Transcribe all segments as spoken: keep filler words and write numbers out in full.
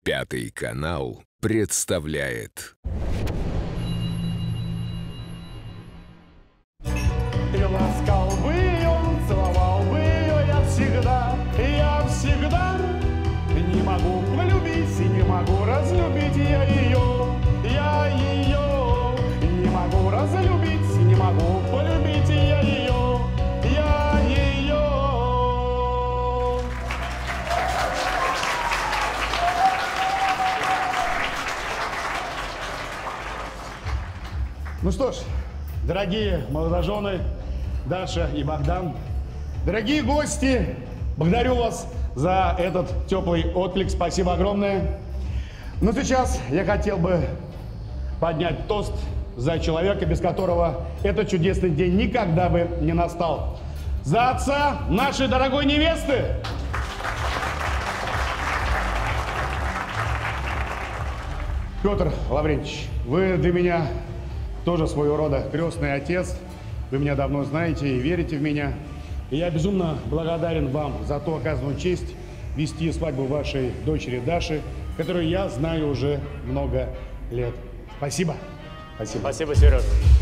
Пятый канал представляет. И ласкал бы ее, целовал бы ее я всегда, я всегда. Не могу полюбить и не могу разлюбить я ее, я ее. Не могу разлюбить и не могу полюбить я ее, я ее. Ну что ж, дорогие молодожены, Даша и Богдан, дорогие гости, благодарю вас за этот теплый отклик, спасибо огромное. Но сейчас я хотел бы поднять тост за человека, без которого этот чудесный день никогда бы не настал. За отца нашей дорогой невесты! Петр Лаврентьевич, вы для меня тоже своего рода крестный отец. Вы меня давно знаете и верите в меня. И я безумно благодарен вам за ту оказанную честь вести свадьбу вашей дочери Даши, которую я знаю уже много лет. Спасибо. Спасибо. Спасибо, Сережа.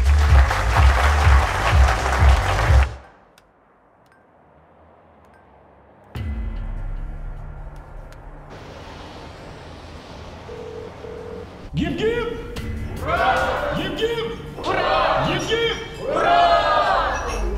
Гип-гип! Ура! Гип-гип! Ура! Гип-гип! Ура!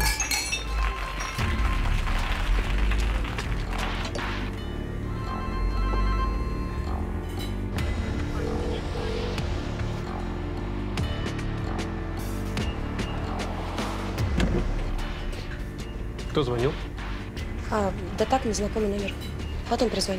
Кто звонил? А, да так, незнакомый номер. Потом перезвоню.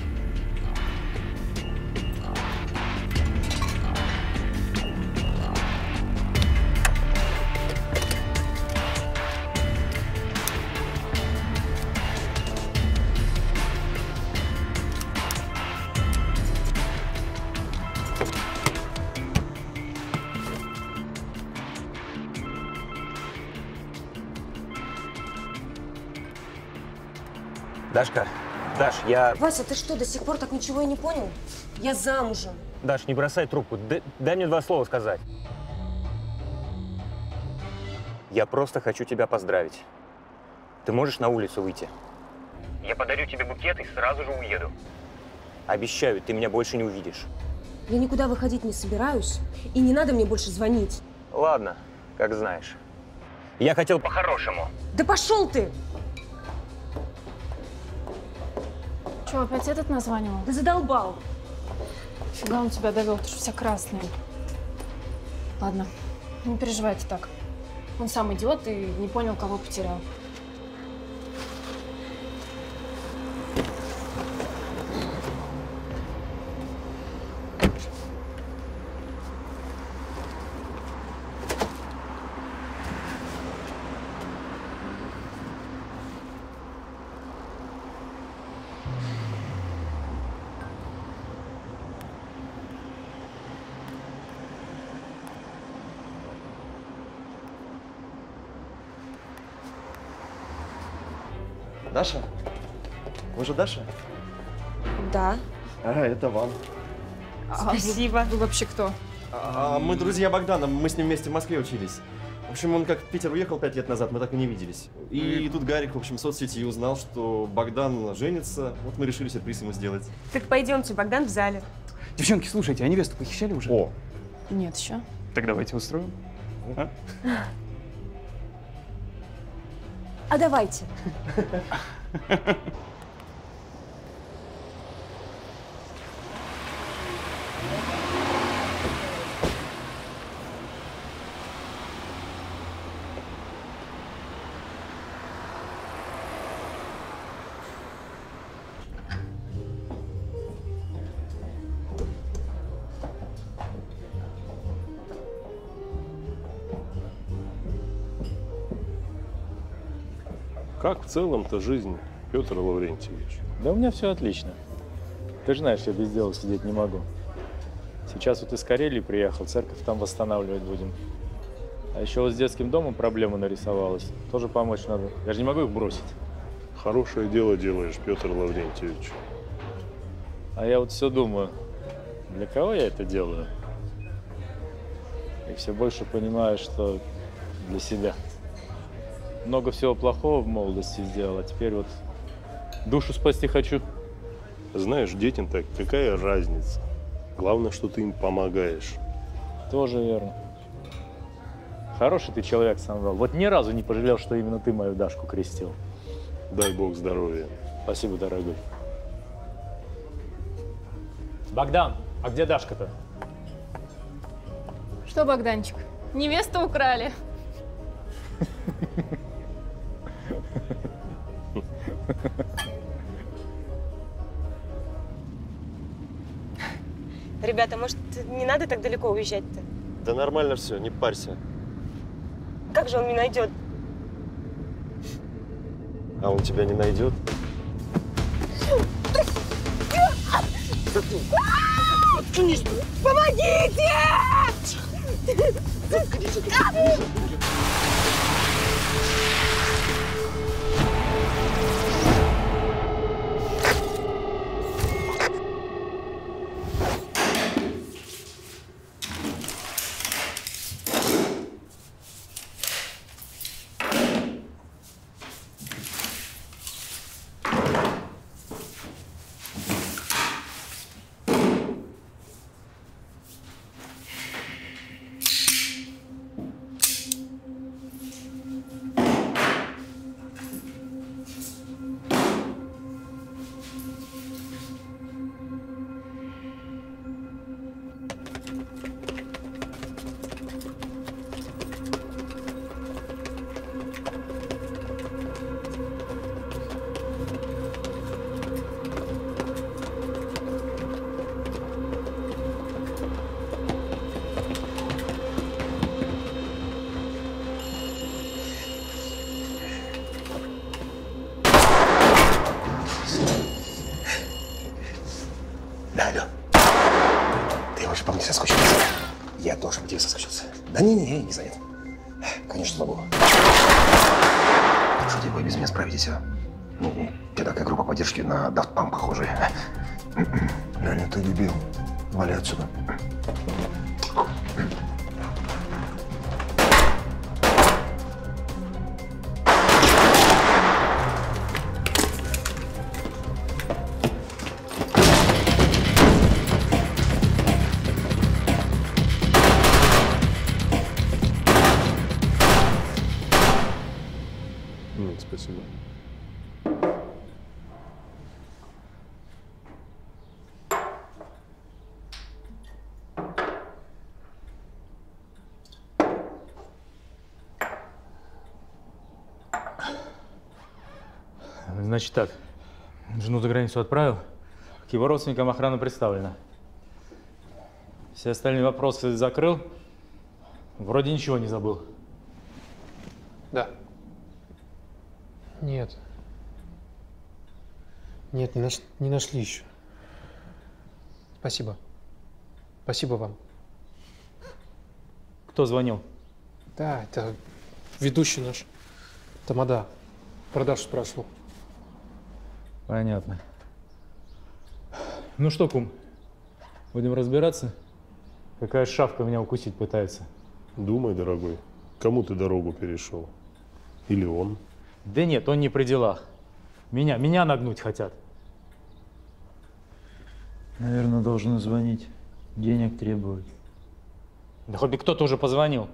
Дашка, Даш, я… Вася, ты что, до сих пор так ничего и не понял? Я замужем. Даш, не бросай трубку. Д дай мне два слова сказать. Я просто хочу тебя поздравить. Ты можешь на улицу выйти? Я подарю тебе букет и сразу же уеду. Обещаю, ты меня больше не увидишь. Я никуда выходить не собираюсь, и не надо мне больше звонить. Ладно, как знаешь. Я хотел по-хорошему. Да пошел ты! Че, опять этот названивал? Да задолбал. Фига он тебя довел, ты же вся красная. Ладно, не переживайте так. Он сам идиот и не понял, кого потерял. Даша? Вы же Даша? Да. А, это вам. Спасибо. А вы, вы вообще кто? А, мы друзья Богдана, мы с ним вместе в Москве учились. В общем, он как в Питер уехал пять лет назад, мы так и не виделись. И тут Гарик, в общем, в соцсети узнал, что Богдан женится. Вот мы решили сюрприз ему сделать. Так пойдемте, Богдан в зале. Девчонки, слушайте, а невесту похищали уже? О! Нет еще. Так давайте устроим. А? А давайте. Как в целом-то жизнь, Петр Лаврентьевич? Да у меня все отлично. Ты же знаешь, я без дела сидеть не могу. Сейчас вот из Карелии приехал, церковь там восстанавливать будем. А еще вот с детским домом проблема нарисовалась. Тоже помочь надо. Я же не могу их бросить. Хорошее дело делаешь, Петр Лаврентьевич. А я вот все думаю, для кого я это делаю? И все больше понимаю, что для себя. Много всего плохого в молодости сделал, а теперь вот душу спасти хочу. Знаешь, детям так какая разница? Главное, что ты им помогаешь. Тоже верно. Хороший ты человек, Самвел. Вот ни разу не пожалел, что именно ты мою Дашку крестил. Дай бог здоровья. Спасибо, дорогой. Богдан, а где Дашка-то? Что, Богданчик, невесту украли? Ребята, может, не надо так далеко уезжать-то? Да нормально все, не парься. Как же он меня найдет? А он тебя не найдет? Помогите! Да, алло. Ты уже по мне соскучился? Я тоже по тебе соскучился. Да не-не, не занят. Конечно, смогу. Что тебе вы без меня справитесь, а? Ну, ты такая группа поддержки на Daft Punk похожая. Леня, ты дебил. Вали отсюда. Спасибо. Значит так, жену за границу отправил, к его родственникам охрана представлена. Все остальные вопросы закрыл, вроде ничего не забыл. Да. Нет. Нет, не, наш... не нашли еще. Спасибо. Спасибо вам. Кто звонил? Да, это ведущий наш. Тамада. Продаж спрашивал. Понятно. Ну что, кум, будем разбираться? Какая шавка меня укусить пытается? Думай, дорогой, кому ты дорогу перешел? Или он? Да нет, он не при делах. Меня, меня нагнуть хотят. Наверное, должны звонить. Денег требовать. Да хоть бы кто-то уже позвонил.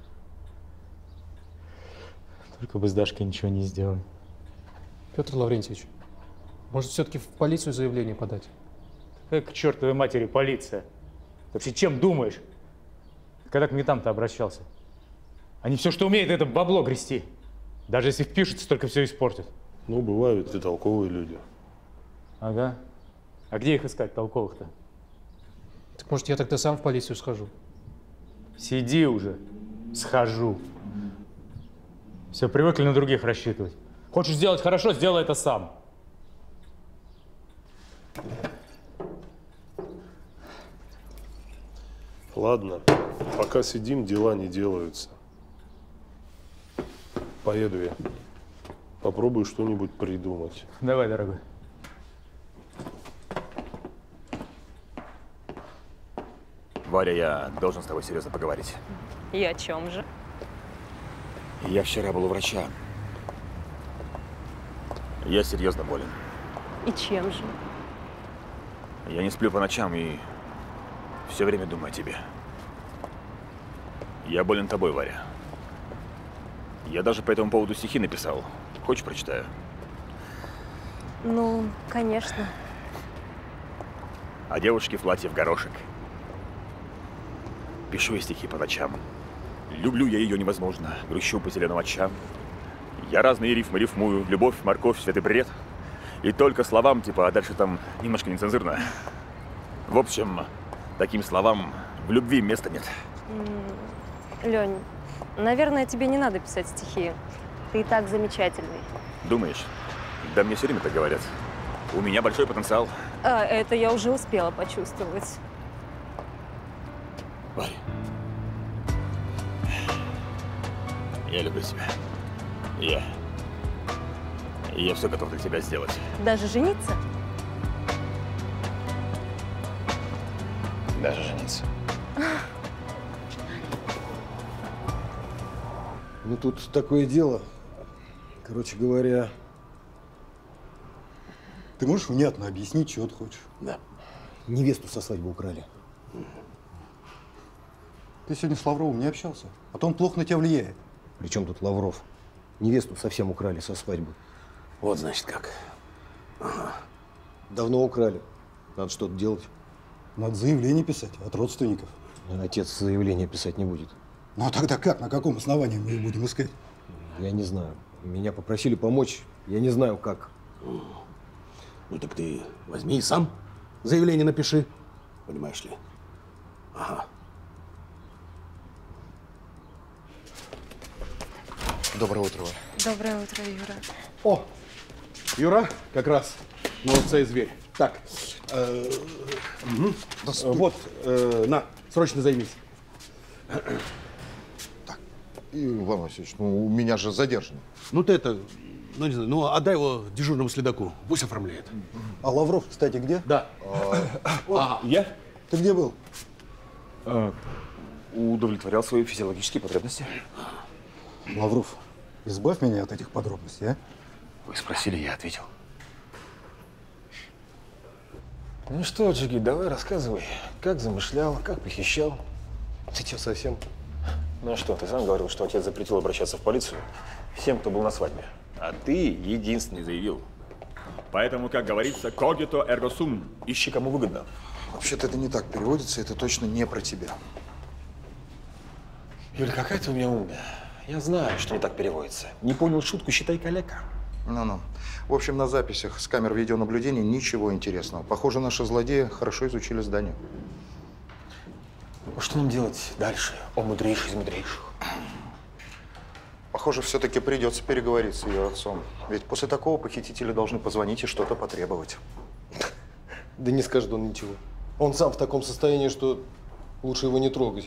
Только бы с Дашкой ничего не сделали. Петр Лаврентьевич, может, все-таки в полицию заявление подать? Какая к чертовой матери полиция? Ты вообще чем думаешь? Когда к метам-то обращался? Они все, что умеют, это бабло грести. Даже если впишутся, только все испортят. Ну, бывают и толковые люди. Ага. А где их искать, толковых-то? Так может, я тогда сам в полицию схожу? Сиди уже. Схожу. Все, привыкли на других рассчитывать. Хочешь сделать хорошо, сделай это сам. Ладно, пока сидим, дела не делаются. Поеду я. Попробую что-нибудь придумать. Давай, дорогой. Варя, я должен с тобой серьезно поговорить. И о чем же? Я вчера был у врача. Я серьезно болен. И чем же? Я не сплю по ночам и все время думаю о тебе. Я болен тобой, Варя. Я даже по этому поводу стихи написал. Хочешь, прочитаю? Ну, конечно. О девушке в платье в горошек. Пишу я стихи по ночам. Люблю я ее невозможно, грущу по зеленым очам. Я разные рифмы рифмую, любовь, морковь, свет и бред. И только словам, типа, а дальше там немножко нецензурно. В общем, таким словам в любви места нет. Лень, наверное, тебе не надо писать стихи. Ты и так замечательный. Думаешь? Да мне все время так говорят. У меня большой потенциал. А, это я уже успела почувствовать. Варя, я люблю тебя. Я... Я все готов для тебя сделать. Даже жениться? Даже жениться. Ну, тут такое дело. Короче говоря, ты можешь внятно объяснить, чего ты хочешь? Да. Невесту со свадьбы украли. Ты сегодня с Лавровым не общался? А то он плохо на тебя влияет. При чем тут Лавров? Невесту совсем украли со свадьбы. Вот, значит, как. Ага. Давно украли. Надо что-то делать. Надо заявление писать от родственников. Отец заявление писать не будет. Ну а тогда как? На каком основании мы их будем искать? Я не знаю. Меня попросили помочь. Я не знаю, как. Ну так ты возьми и сам заявление напиши. Понимаешь ли? Ага. Доброе утро. Доброе утро, Юра. О, Юра, как раз молодца и зверь. Так, э, угу. Да вот, э, на, срочно займись. Иван Васильевич, ну у меня же задержан. Ну ты это, ну не знаю, ну отдай его дежурному следаку, пусть оформляет. А Лавров, кстати, где? Да. А, я? Ты где был? А, удовлетворял свои физиологические потребности. Лавров, избавь меня от этих подробностей, а? Вы спросили, я ответил. Ну что, Джигит, давай рассказывай, как замышлял, как похищал. Ты что, совсем? Ну а что, ты сам говорил, что отец запретил обращаться в полицию всем, кто был на свадьбе. А ты единственный заявил. Поэтому, как говорится, когито эрго сум. Ищи, кому выгодно. Вообще-то это не так переводится, это точно не про тебя. Юля, какая ты у меня умная. Я знаю, что не так переводится. Не понял шутку, считай калека. Ну-ну. В общем, на записях с камер видеонаблюдения ничего интересного. Похоже, наши злодеи хорошо изучили здание. Что нам делать дальше, о мудрейший из мудрейших? Похоже, все-таки придется переговорить с ее отцом. Ведь после такого похитители должны позвонить и что-то потребовать. Да не скажет он ничего. Он сам в таком состоянии, что лучше его не трогать.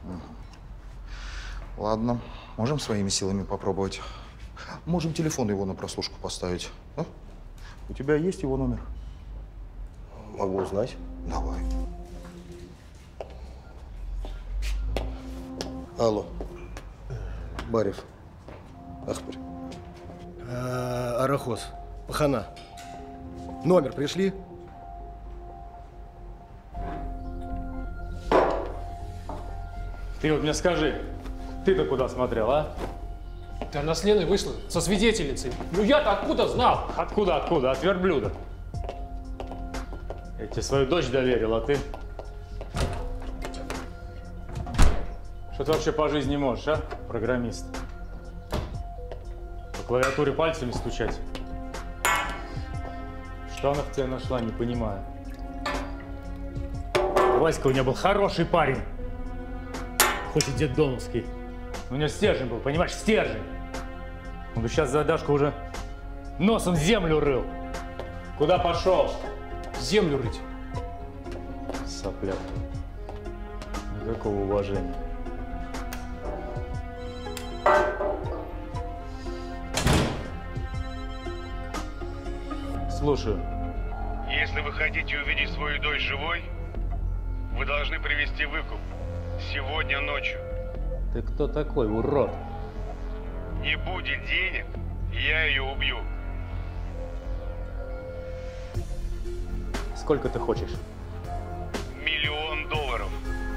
Угу. Ладно, можем своими силами попробовать. Можем телефон его на прослушку поставить. А? У тебя есть его номер? Могу узнать. Давай. Алло. Барев. Ахпарь. А, Арахос. Пахана. Номер пришли? Ты вот мне скажи, ты-то куда смотрел, а? Да она с Леной вышла, со свидетельницей. Ну я-то откуда знал? Откуда, откуда? От верблюда. Я тебе свою дочь доверил, а ты? Что ты вообще по жизни можешь, а, программист? По клавиатуре пальцами стучать? Что она в тебе нашла, не понимаю. Васька у меня был хороший парень. Хоть и детдомовский. У него стержень был, понимаешь, стержень. Он бы сейчас за Дашку уже носом землю рыл. Куда пошел? Землю рыть. Сопляк. Никакого уважения. Слушаю. Если вы хотите увидеть свою дочь живой, Вы должны привезти выкуп. Сегодня ночью. Ты кто такой, урод? Не будет денег, я ее убью. Сколько ты хочешь? Миллион долларов.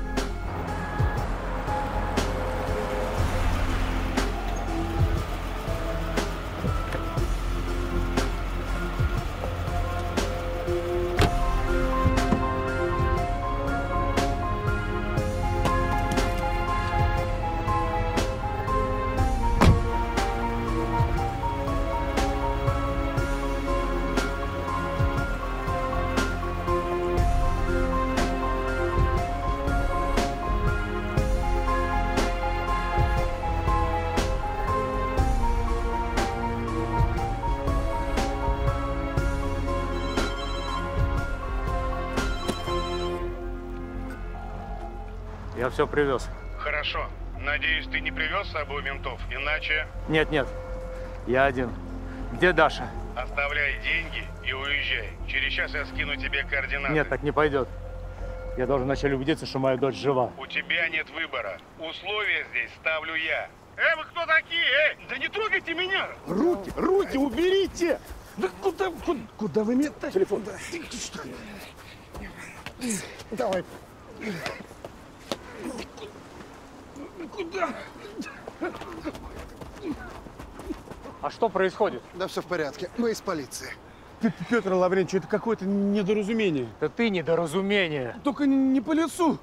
Я все привез. Хорошо. Надеюсь, ты не привез с собой ментов, иначе... Нет, нет. Я один. Где Даша? Оставляй деньги и уезжай. Через час я скину тебе координаты. Нет, так не пойдет. Я должен вначале убедиться, что моя дочь жива. У тебя нет выбора. Условия здесь ставлю я. Эй, вы кто такие? Эй, да не трогайте меня! Руки, руки уберите! Да куда, куда, куда вы меня тащите? Телефон, да. Давай. Куда? А что происходит? Да все в порядке. Мы из полиции. Петр Лаврентьевич, это какое-то недоразумение. Да ты недоразумение. Только не по лицу.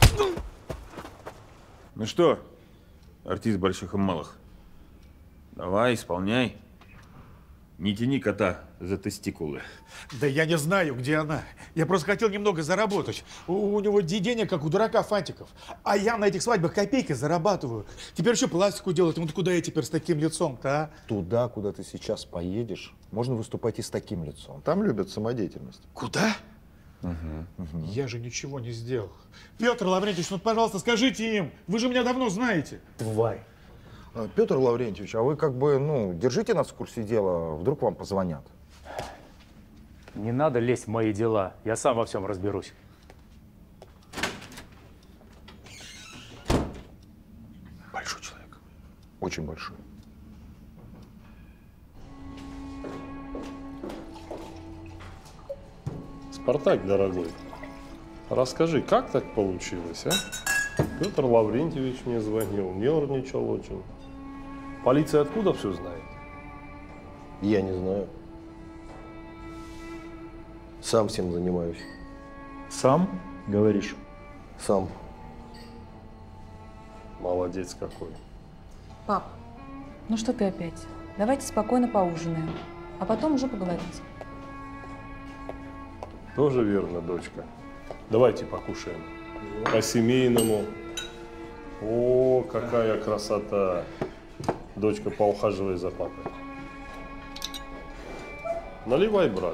Ну что, артист больших и малых, давай, исполняй. Не тяни кота за тестикулы. Да я не знаю, где она. Я просто хотел немного заработать. У, у него де- денег, как у дурака Фантиков. А я на этих свадьбах копейки зарабатываю. Теперь еще пластику делать. Вот куда я теперь с таким лицом-то, а? Туда, куда ты сейчас поедешь, можно выступать и с таким лицом. Там любят самодеятельность. Куда? Угу. Я же ничего не сделал. Петр Лаврентьевич, ну, пожалуйста, скажите им. Вы же меня давно знаете. Тварь. Петр Лаврентьевич, а вы как бы, ну, держите нас в курсе дела, вдруг вам позвонят. Не надо лезть в мои дела. Я сам во всем разберусь. Большой человек. Очень большой. Спартак, дорогой, расскажи, как так получилось, а? Петр Лаврентьевич мне звонил, нервничал очень. Полиция откуда все знает? Я не знаю. Сам всем занимаюсь. Сам, говоришь? Сам. Молодец какой. Пап, ну что ты опять? Давайте спокойно поужинаем, а потом уже поговорить. Тоже верно, дочка. Давайте покушаем. По-семейному. О, какая красота. Дочка, поухаживай за папой. Наливай, брат.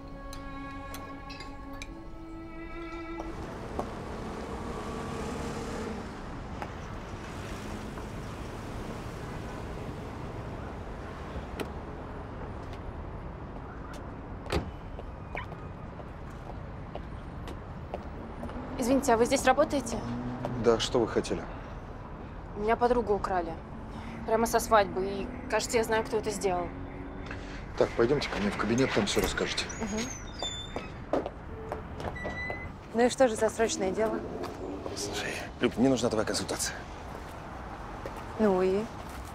Извините, а вы здесь работаете? Да, что вы хотели? У меня подругу украли. Прямо со свадьбы. И, кажется, я знаю, кто это сделал. Так, пойдемте ко мне в кабинет, там все расскажете. Угу. Ну и что же за срочное дело? Слушай, Люб, мне нужна твоя консультация. Ну и?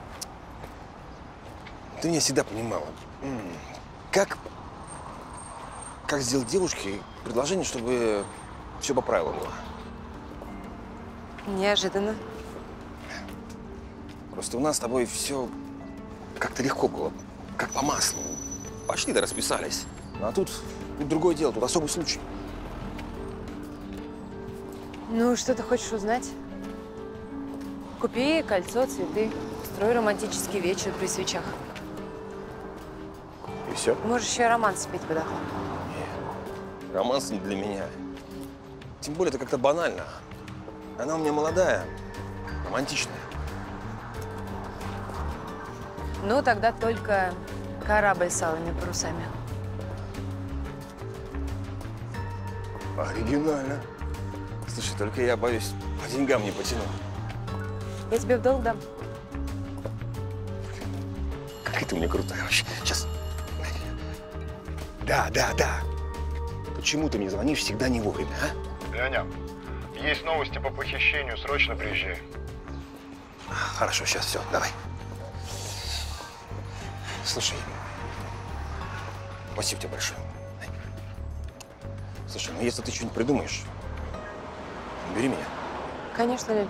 Ты меня всегда понимала. Как, как сделать девушке предложение, чтобы все по правилам было? Неожиданно. Просто у нас с тобой все как-то легко было, как по маслу. Пошли да расписались. А тут, тут другое дело, тут особый случай. Ну, что ты хочешь узнать? Купи ей кольцо, цветы. Устрой романтический вечер при свечах. И все? Можешь еще роман спеть подохла. Нет, романс не для меня. Тем более, это как-то банально. Она у меня молодая, романтичная. Ну, тогда только корабль с алыми парусами. Оригинально. Слушай, только я боюсь, по деньгам не потяну. Я тебе в долг дам. Какая ты у меня крутая вообще. Сейчас. Да, да, да. Почему ты мне звонишь всегда не вовремя, а? Леня, есть новости по похищению, срочно приезжай. Хорошо, сейчас все, давай. Слушай, спасибо тебе большое. Слушай, ну если ты что-нибудь придумаешь, бери меня. Конечно, Лель.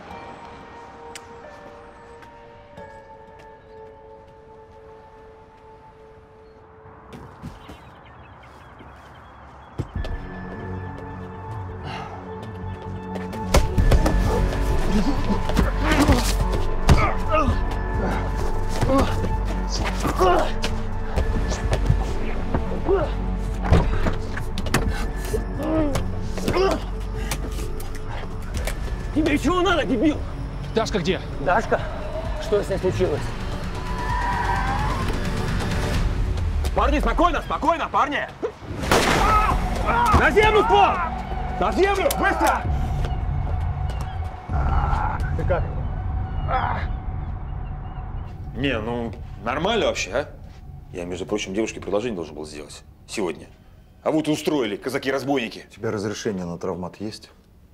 Тебе чего надо, дебил? Дашка где? Дашка? Что с ней случилось? Парни, спокойно, спокойно, парни! На землю, в пол! На землю, быстро! Ты как? Не, ну нормально вообще, а? Я, между прочим, девушке предложение должен был сделать сегодня. А вот и устроили, казаки-разбойники. У тебя разрешение на травмат есть?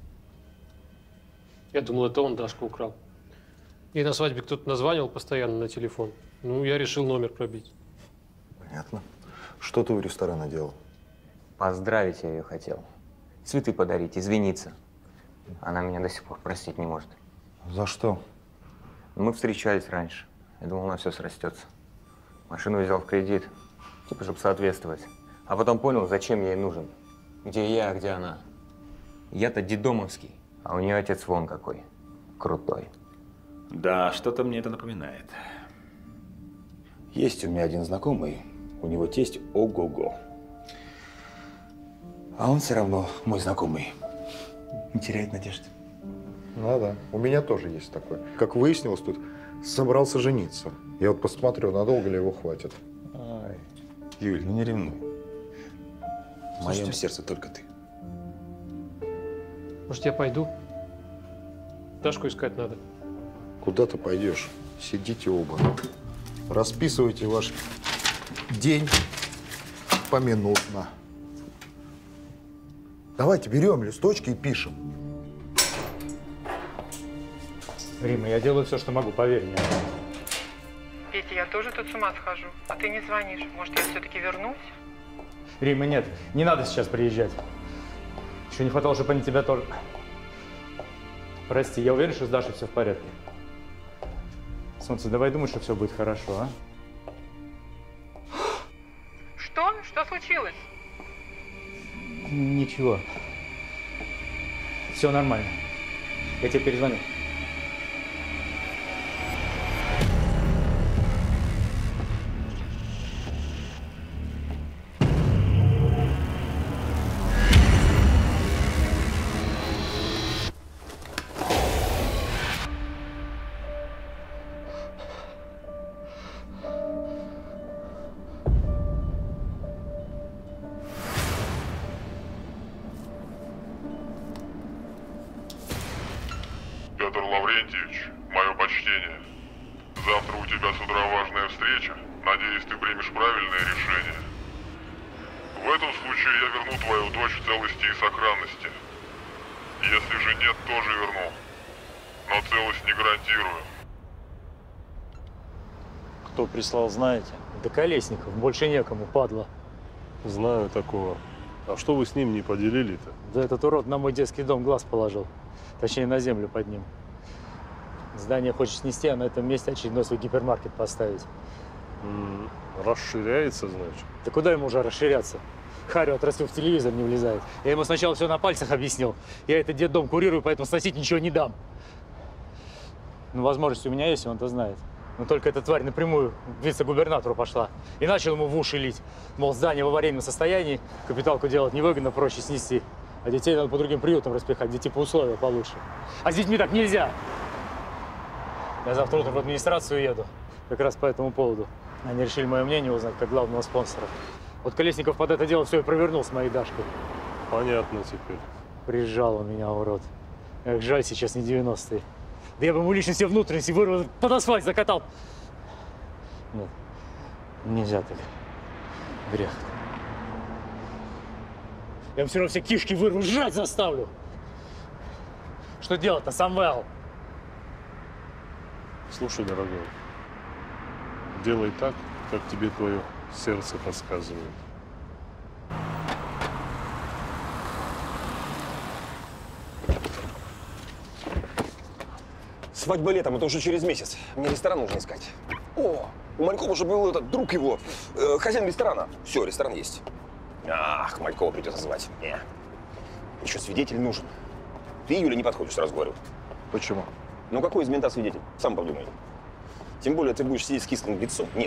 Я думал, это он Дашку украл. Ей на свадьбе кто-то названивал постоянно на телефон. Ну, я решил номер пробить. Понятно. Что ты у ресторана делал? Поздравить я ее хотел. Цветы подарить, извиниться. Она меня до сих пор простить не может. За что? Мы встречались раньше. Я думал, на все срастется. Машину взял в кредит, типа, чтобы соответствовать. А потом понял, зачем я ей нужен. Где я, а где она. Я-то дедомовский, а у нее отец вон какой. Крутой. Да, что-то мне это напоминает. Есть у меня один знакомый, у него тесть ого-го. А он все равно, мой знакомый, не теряет надежды. Ну да, у меня тоже есть такой. Как выяснилось, тут собрался жениться. Я вот посмотрю, надолго ли его хватит. Ай, Юль, ну не ревнуй. В моем Слушайте, сердце только ты. Может, я пойду? Дашку искать надо. Куда ты пойдешь? Сидите оба. Расписывайте ваш день поминутно. Давайте берем листочки и пишем. Рима, я делаю все, что могу, поверь мне. Петя, я тоже тут с ума схожу, а ты не звонишь. Может, я все-таки вернусь? Рима, нет, не надо сейчас приезжать. Еще не хватало, чтобы они тебя тоже... Прости, я уверен, что с Дашей все в порядке. Солнце, давай думай, что все будет хорошо, а? Что? Что случилось? Ничего. Все нормально. Я тебе перезвоню. Петр Лаврентьевич, мое почтение. Завтра у тебя с утра важная встреча. Надеюсь, ты примешь правильное решение. В этом случае я верну твою дочь в целости и сохранности. Если же нет, тоже верну. Но целость не гарантирую. Кто прислал, знаете? Да Колесников, больше некому, падла. Знаю такого. А что вы с ним не поделили-то? Да этот урод на мой детский дом глаз положил. Точнее, на землю под ним. Здание хочет снести, а на этом месте очередной свой гипермаркет поставить. М-м, расширяется, значит? Да куда ему уже расширяться? Харю отрастил, в телевизор не влезает. Я ему сначала все на пальцах объяснил. Я этот детдом курирую, поэтому сносить ничего не дам. Ну, возможность у меня есть, он-то знает. Но только эта тварь напрямую к вице-губернатору пошла. И начал ему в уши лить. Мол, здание в аварийном состоянии, капиталку делать невыгодно, проще снести. А детей надо по другим приютам распихать, где типа условия получше. А с детьми так нельзя. Я завтра утром в администрацию еду. Как раз по этому поводу. Они решили мое мнение узнать, как главного спонсора. Вот Колесников под это дело все и провернул с моей Дашкой. Понятно теперь. Прижал он меня, урод. Эх, жаль, сейчас не девяностые. Да я бы ему лично все внутренности вырвал, под асфальт закатал. Нет, нельзя так. Грех. Я ему все равно все кишки вырву, жрать заставлю. Что делать-то, Самвел? Слушай, дорогой, делай так, как тебе твое сердце подсказывает. Свадьба летом, это уже через месяц. Мне ресторан нужно искать. О, у Малькова уже был этот друг его, э, хозяин ресторана. Все, ресторан есть. Ах, Малькова придется звать. Не. Еще свидетель нужен. Ты, Юля, не подходишь, сразу говорю. Почему? Ну какой из мента свидетель? Сам подумай. Тем более ты будешь сидеть с кислым лицом. Нет.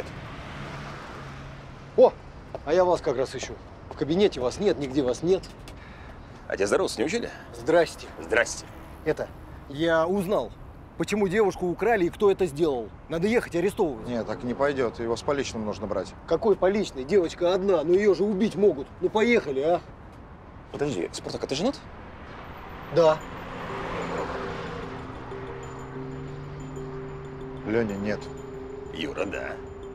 О, а я вас как раз ищу. В кабинете вас нет, нигде вас нет. А тебя здороваться не учили? Здрасте. Здрасте. Это, я узнал, почему девушку украли и кто это сделал. Надо ехать арестовывать. Нет, так не пойдет. Его с поличным нужно брать. Какой поличный? Девочка одна, но ее же убить могут. Ну поехали, а? Подожди, Спартак, а ты женат? Да. Леня, нет. Юра, да.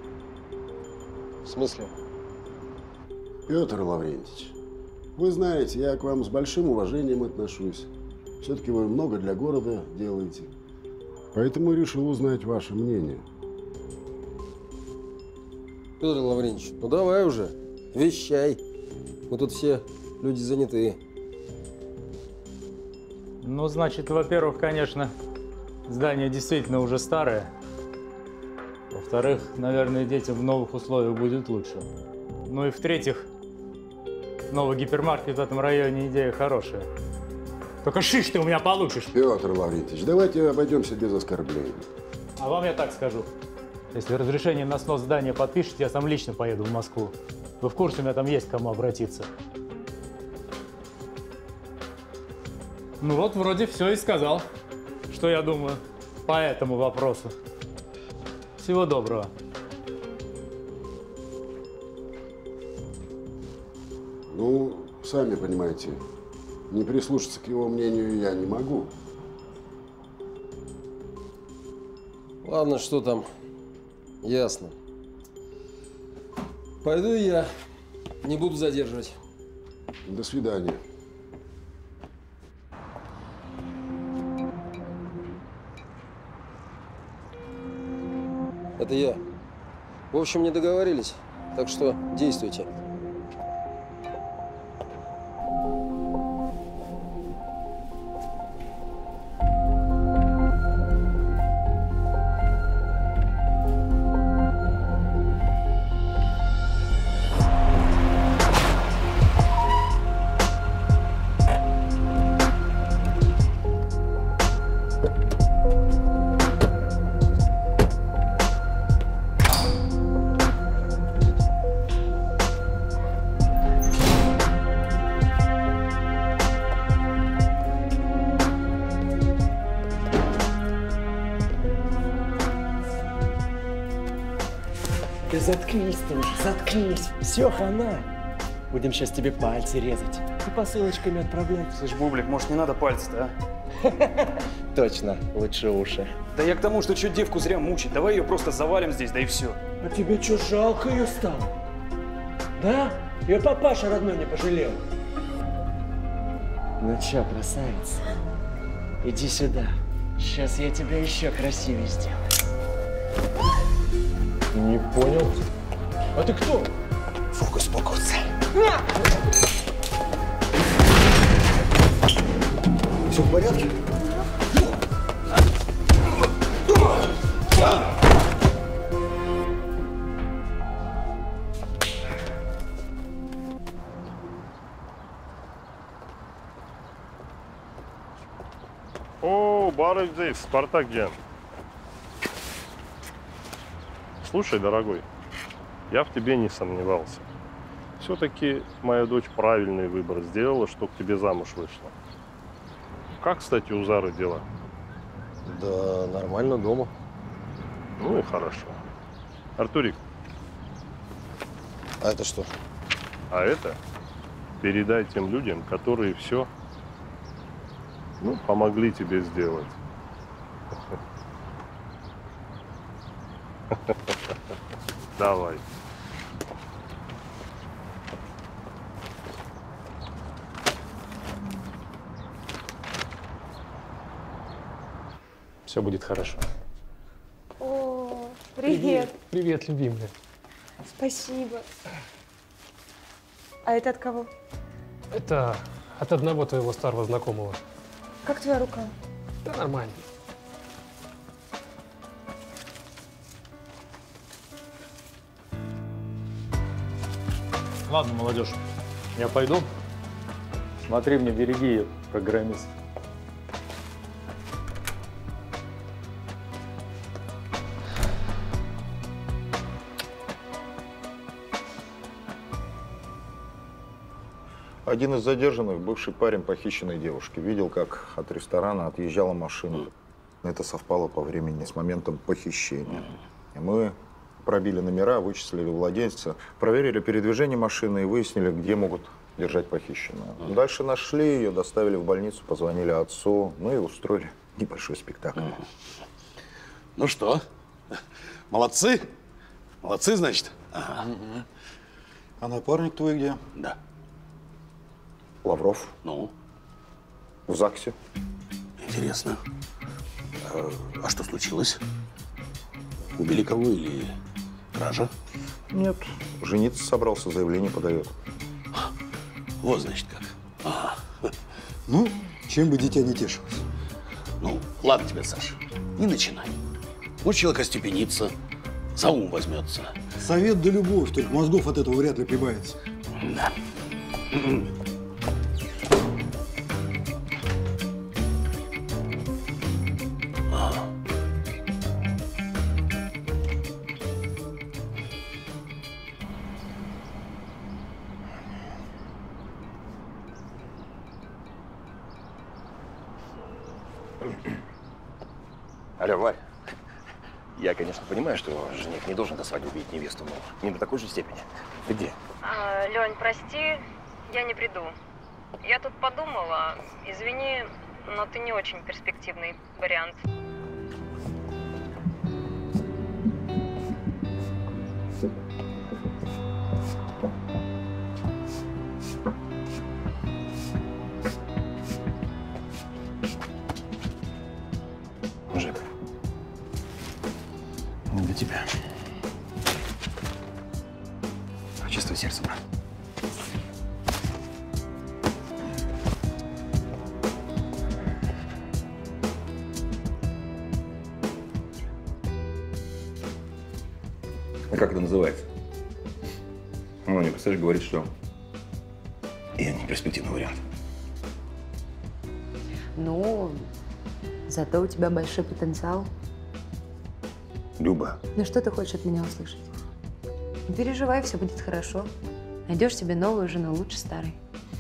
В смысле? Петр Лаврентьевич, вы знаете, я к вам с большим уважением отношусь. Все-таки вы много для города делаете. Поэтому решил узнать ваше мнение. Петр Лаврентьевич, ну давай уже, вещай. Мы тут все люди занятые. Ну, значит, во-первых, конечно, здание действительно уже старое. Во-вторых, наверное, детям в новых условиях будет лучше. Ну и в-третьих, новый гипермаркет в этом районе идея хорошая. Только шиш ты у меня получишь. Петр Лаврентьевич, давайте обойдемся без оскорблений. А вам я так скажу. Если разрешение на снос здания подпишете, я сам лично поеду в Москву. Вы в курсе, у меня там есть к кому обратиться. Ну вот, вроде все и сказал, что я думаю по этому вопросу. Всего доброго. Ну, сами понимаете, не прислушаться к его мнению я не могу. Ладно, что там, ясно. Пойду и я, не буду задерживать. До свидания. Это я. В общем, не договорились, так что действуйте. Да заткнись ты уже, заткнись. Все, хана. Будем сейчас тебе пальцы резать и посылочками отправлять. Слышь, Бублик, может, не надо пальцы-то, а? Точно, лучше уши. Да я к тому, что чуть девку зря мучить. Давай ее просто завалим здесь, да и все. А тебе что, жалко ее стало? Да? Ее папаша родной не пожалел. Ну че, красавица, иди сюда. Сейчас я тебя еще красивее сделаю. Не понял. А ты кто? Фокус, фокус. Все в порядке? О, бары здесь, Спартак Ген. Слушай, дорогой, я в тебе не сомневался. Все-таки моя дочь правильный выбор сделала, что к тебе замуж вышла. Как, кстати, у Зары дела? Да, нормально дома. Ну и хорошо. Артурик. А это что? А это передай тем людям, которые все Ну, помогли тебе сделать. Давай. Все будет хорошо. О, привет. Привет, любимая. Спасибо. А это от кого? Это от одного твоего старого знакомого. Как твоя рука? Да нормально. Ладно, молодежь, я пойду. Смотри мне, береги ее, программист. Один из задержанных, бывший парень похищенной девушки, видел, как от ресторана отъезжала машина. Это совпало по времени с моментом похищения. И мы пробили номера, вычислили владельца, проверили передвижение машины и выяснили, где могут держать похищенную. Дальше нашли ее, доставили в больницу, позвонили отцу, ну и устроили небольшой спектакль. Ну что, молодцы? Молодцы, значит? Ага. А напарник твой где? Да. Лавров. Ну? В ЗАГСе. Интересно. А, а что случилось? Убили кого или кража? Нет. Жениться собрался, заявление подает. Вот, значит, как. Ага. Ну, чем бы дитя не тешилось. Ну, ладно тебе, Саша, не начинай. Может, человек остепенится, за ум возьмется. Совет да любовь, только мозгов от этого вряд ли прибавится. Да. Алло, Варь. Я, конечно, понимаю, что жених не должен до свадьбы бить невесту, но не до такой же степени. Ты где? А, Лень, прости, я не приду. Я тут подумала, извини, но ты не очень перспективный вариант. Мужик, не для тебя. Чувствуй сердце, брат. А как это называется? Ну, не представляешь, говорит, что я не перспективный вариант. Ну, зато у тебя большой потенциал. Люба. Ну что ты хочешь от меня услышать? Не переживай, все будет хорошо. Найдешь себе новую жену, лучше старой.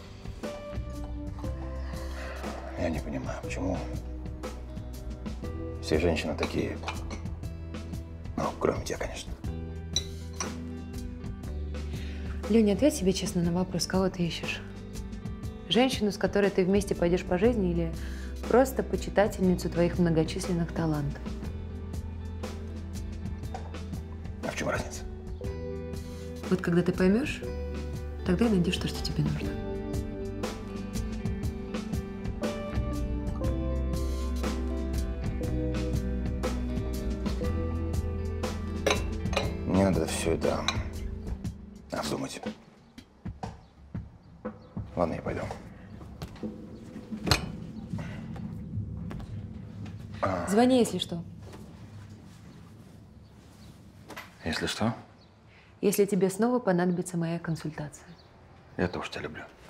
Я не понимаю, почему все женщины такие, ну, кроме тебя, конечно. Леня, ответь себе честно на вопрос, кого ты ищешь? Женщину, с которой ты вместе пойдешь по жизни, или просто почитательницу твоих многочисленных талантов? А в чем разница? Вот когда ты поймешь, тогда и найдешь то, что тебе нужно. Мне надо все это обдумать. Ладно, я пойду. А, Звони, если что. если что, Если тебе снова понадобится моя консультация. я тоже тебя люблю.